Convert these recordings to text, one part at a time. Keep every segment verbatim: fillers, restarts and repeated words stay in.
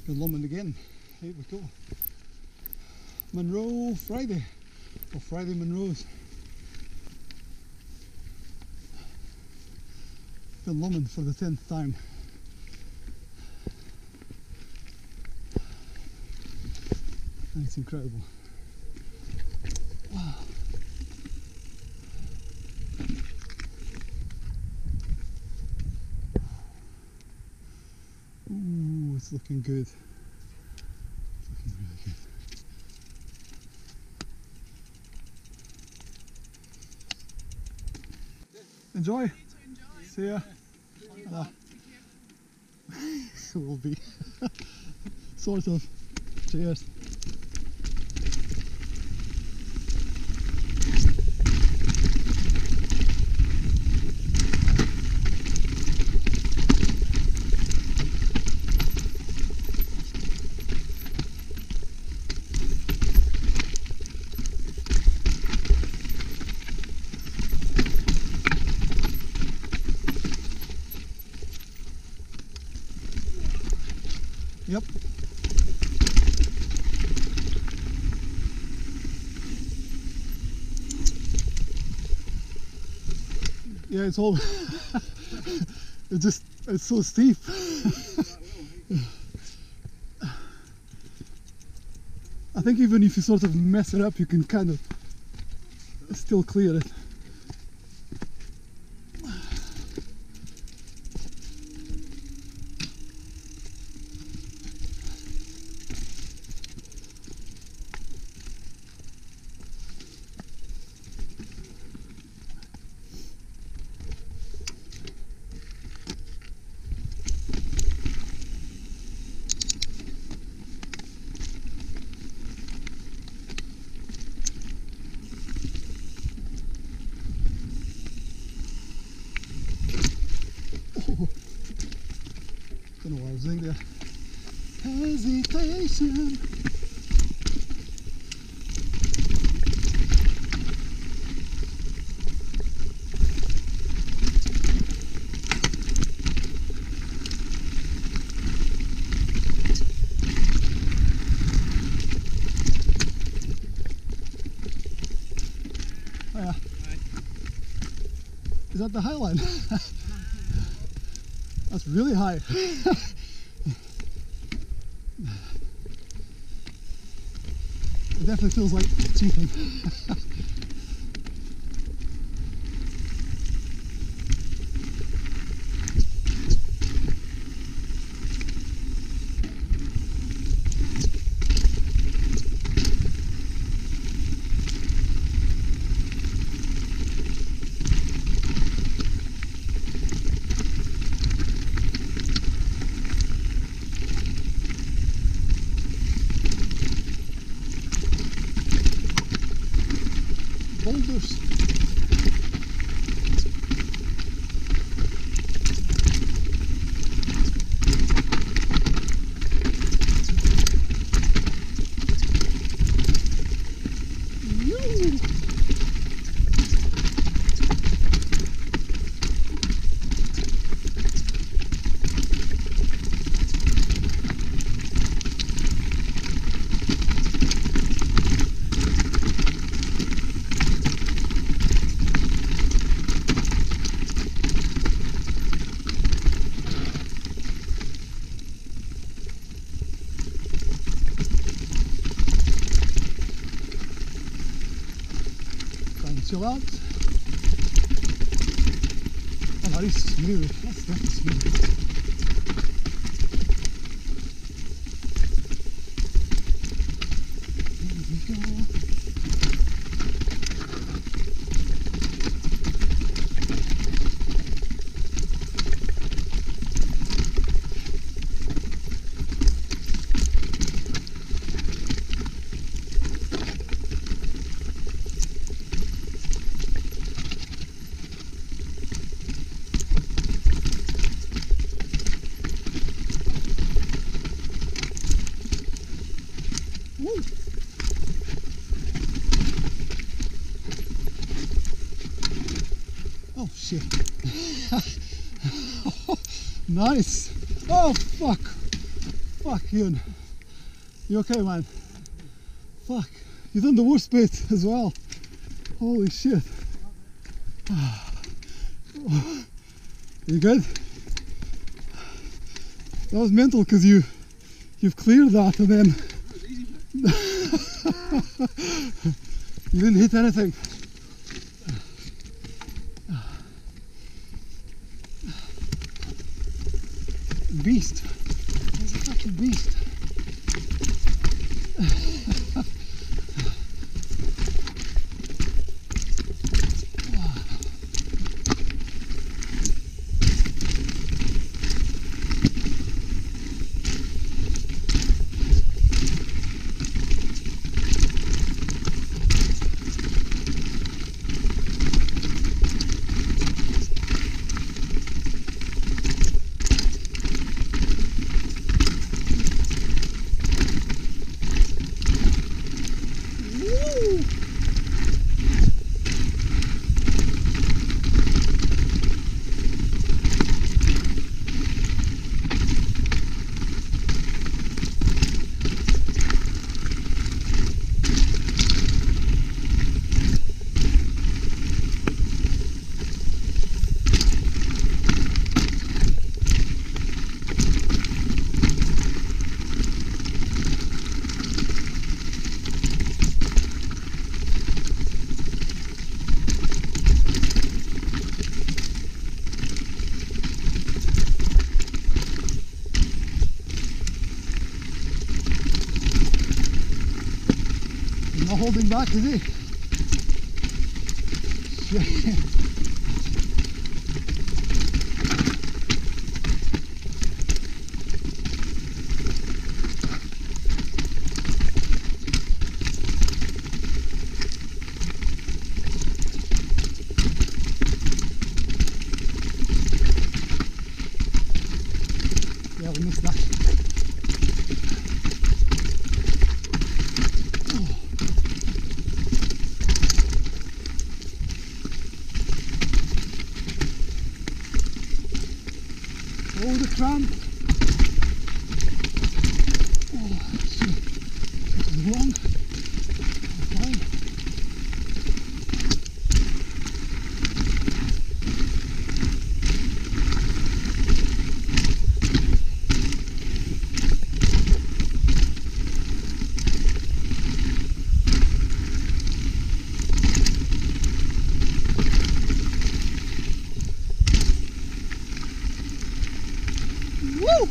Lomond again. Here we go. Monroe Friday, or Friday Monroe's. Been Lomond for the tenth time. And it's incredible. Wow. Ooh, it's looking good. It's looking really good. Enjoy. enjoy. See ya. Uh, it will be. Sort of. Cheers. Yep. Yeah, it's all it just it's so steep. I think even if you sort of mess it up, you can kind of still clear it. Don't know what I was doing there. Hesitation. Oh yeah. Hi. Is that the high line? That's really high. It definitely feels like cheating. Boulders. Yoo. Chill out. Oh, that is smooth. That's definitely smooth. Here we go. Woo. Oh shit. Nice. Oh fuck. Fuck, Euan. You okay, man? Fuck. You've done the worst bit as well. Holy shit. You good? That was mental because you, you've cleared that and then you didn't hit anything. Beast. He's a fucking beast. Not holding back, is he? Shit. Yeah, we missed that. Oh, the cramp! Oh, shit. That was long. Okay. Woo!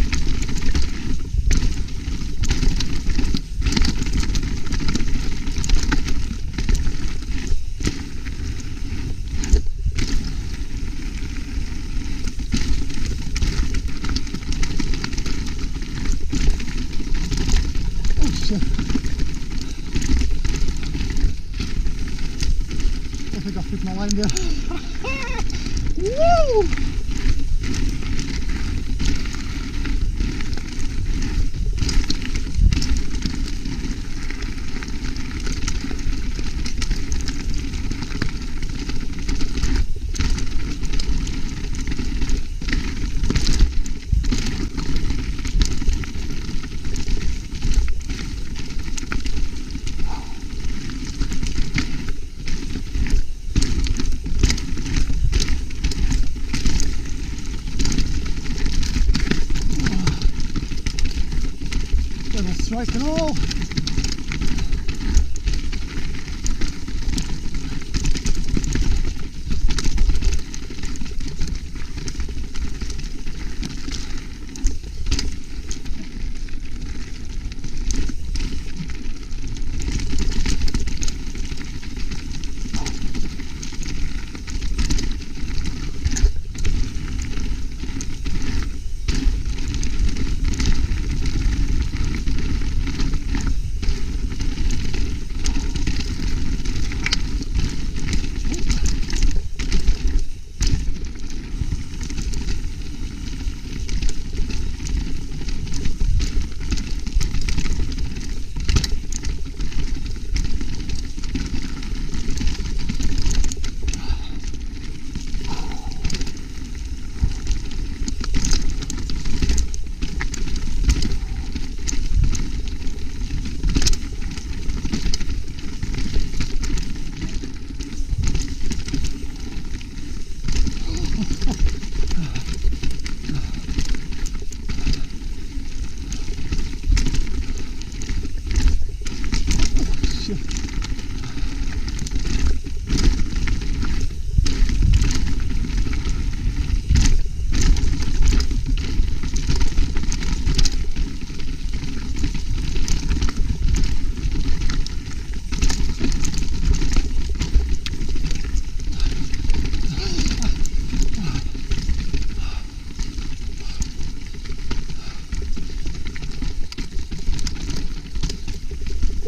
Oh shit. I think I put my line there. Woo! Strike and all.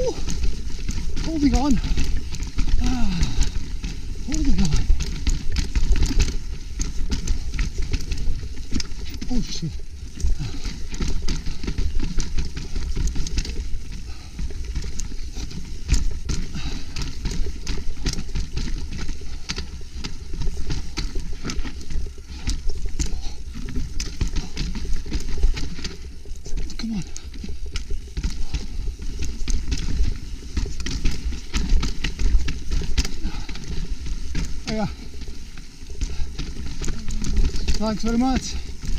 Woo! Holding on. Ah, holding on. Oh shit. Come on. Oh yeah. Thanks very much.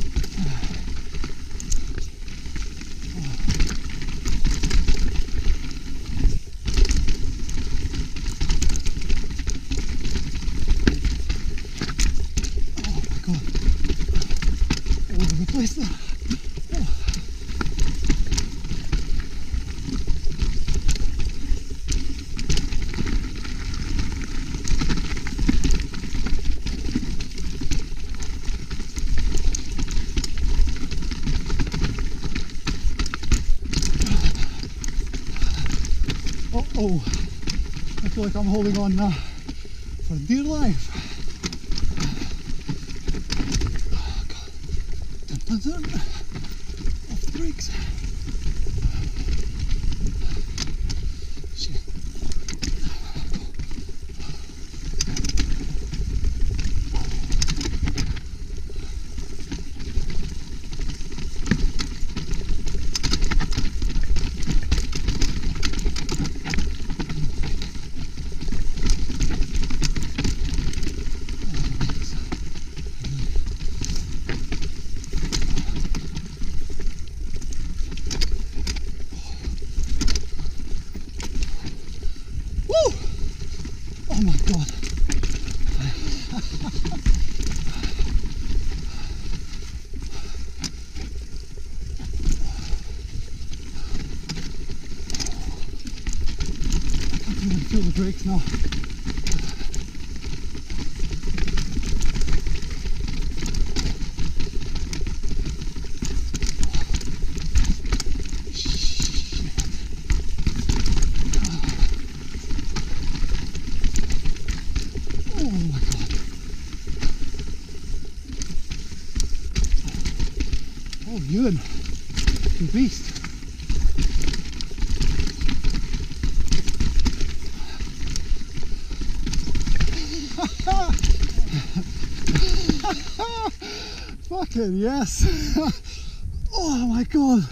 Place there. Oh, oh, I feel like I'm holding on now for dear life. Oh, God. Dun, dun, dun. Off the brakes. Shit. Oh my God. I can't even feel the brakes now. Oh, Euan, you beast. Fucking yes. Oh my God.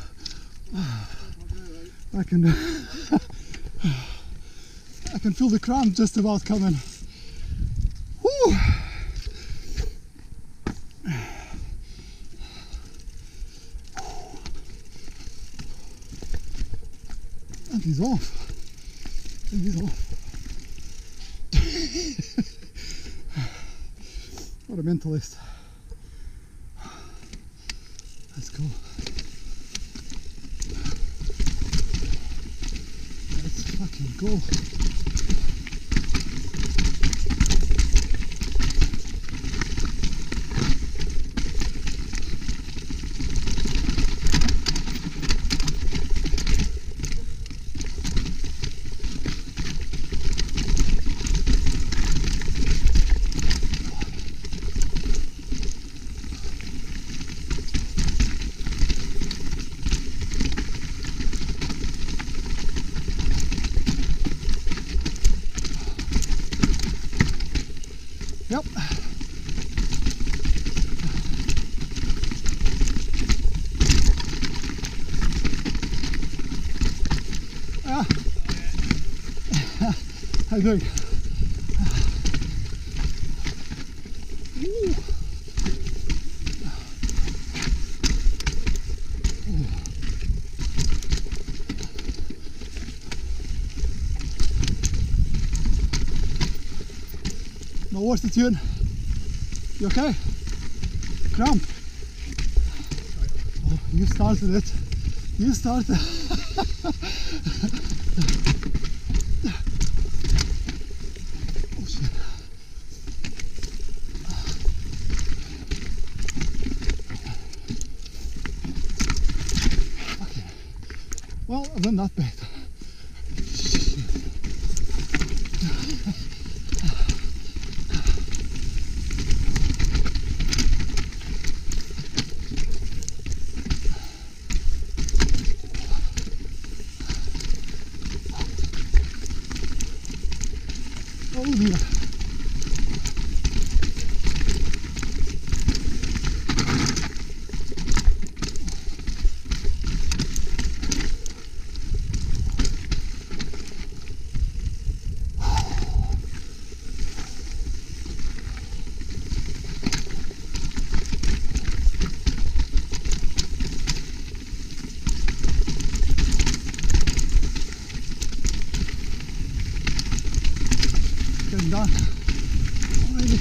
I can I can feel the cramp just about coming. Woo. And he's off. And he's off. What a mentalist. Let's go. Let's fucking go. Yep. Ah. How you doing? Ooh. No, what's the tune? You okay? Cramp? Oh, you started it. You started. Oh shit. Okay. Well, I've done that bit. Oh dear. Getting done already.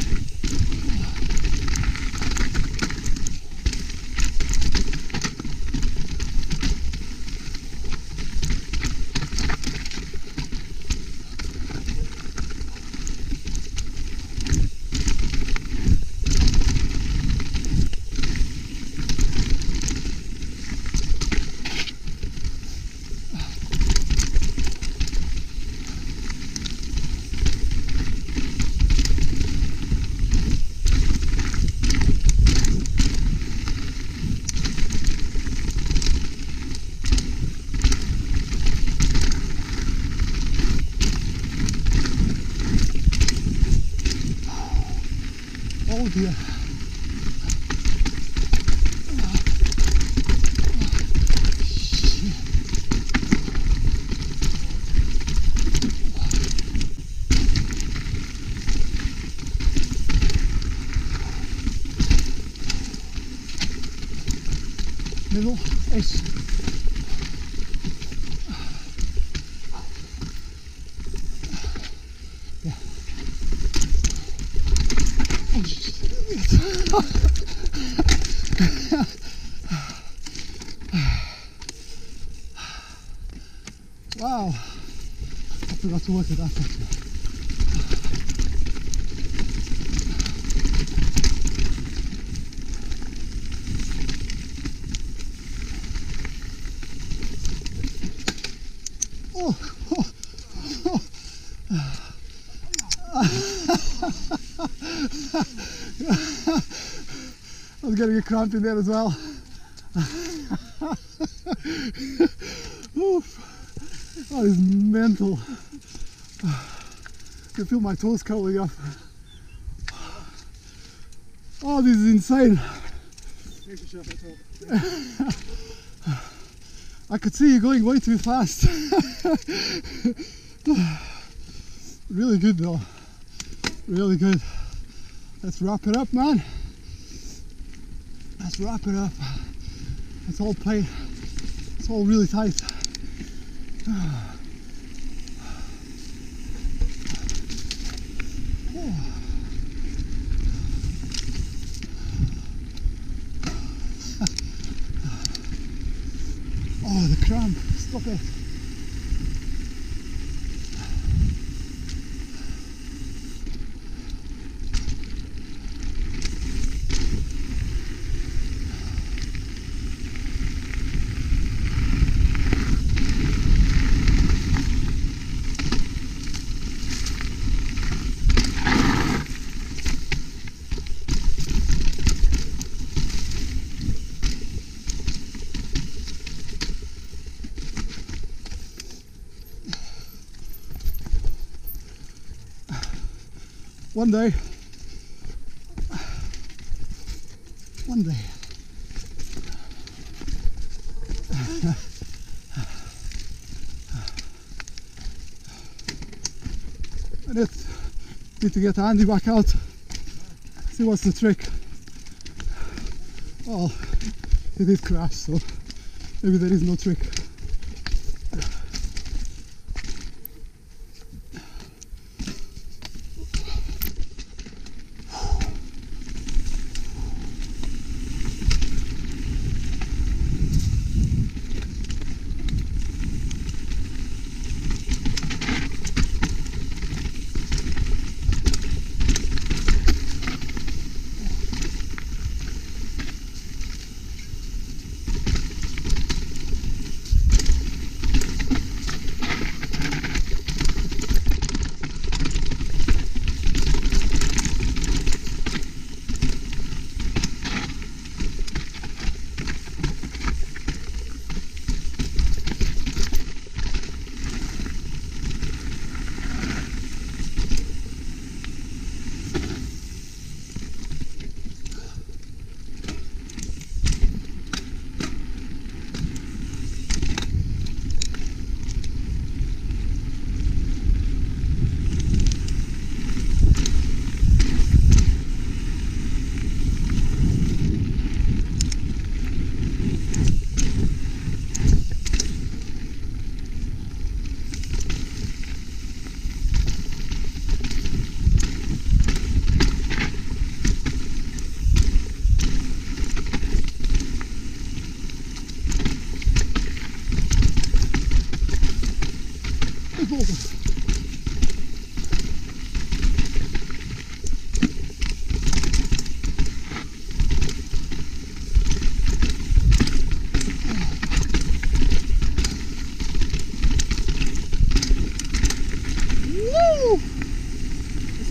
Oh dear. Middle ish. Yeah. Oh shit. Wow. I forgot to look at that section. Oh, oh, oh. I was getting a cramp in there as well. Oof. That is mental. I can feel my toes curling up. Oh, this is insane. I could see you going way too fast. Really good though. Really good. Let's wrap it up, man. Let's wrap it up. It's all tight. It's all really tight. Oh, the cramp. Stop it. One day, one day, I need, need to get Andy back out, see what's the trick. Oh, he did crash, so maybe there is no trick.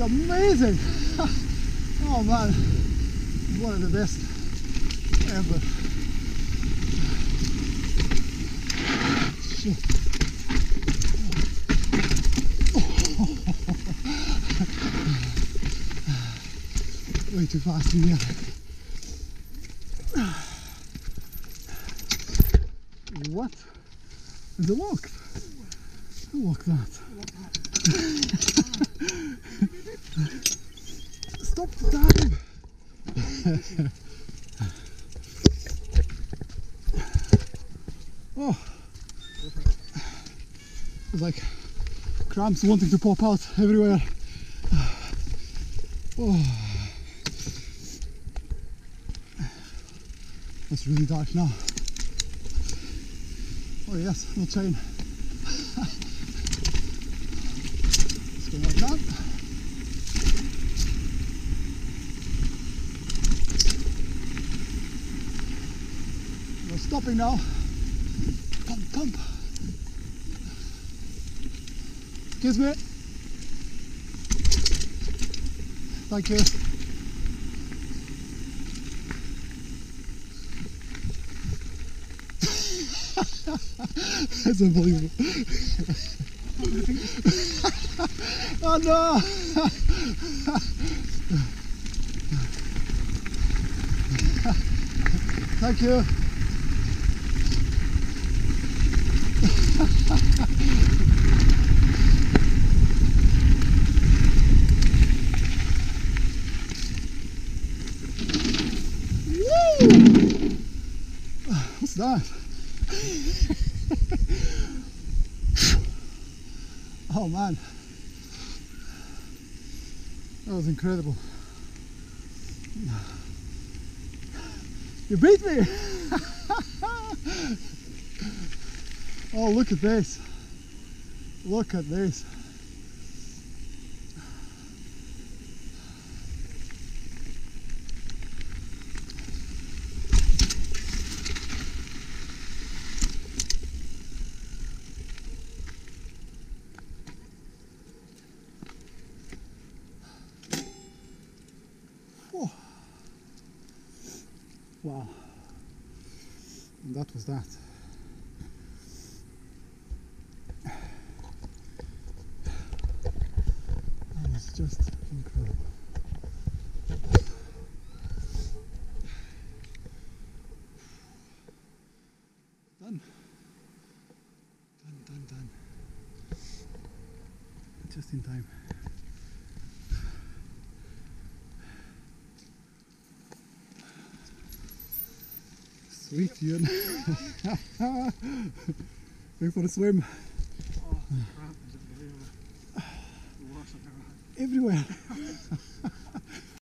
amazing! Oh man, one of the best ever. Shit. Way too fast in here. What? Is it locked? Who locked that? Stop the dive! Oh, it's like cramps wanting to pop out everywhere. Oh, it's really dark now. Oh yes, no chain. It's going like that. No stopping now. Pump, pump. Excuse me. Thank you. That's unbelievable. Oh no! Thank you. Woo! What's that? Oh man, that was incredible. You beat me! Oh, look at this. Look at this. Oh. Wow. And that was that. That was just incredible. Done. Done, done, done. Just in time. Sweet, Euan. Going for a swim. Oh, the cramp is unbelievable. The worst I've ever had. Everywhere.